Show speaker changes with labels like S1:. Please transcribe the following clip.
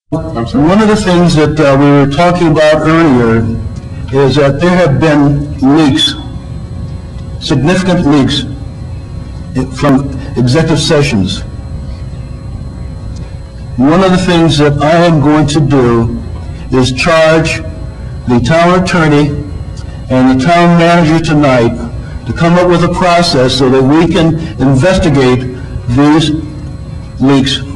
S1: One of the things that we were talking about earlier is that there have been leaks, significant leaks from executive sessions. One of the things that I am going to do is charge the town attorney and the town manager tonight to come up with a process so that we can investigate these leaks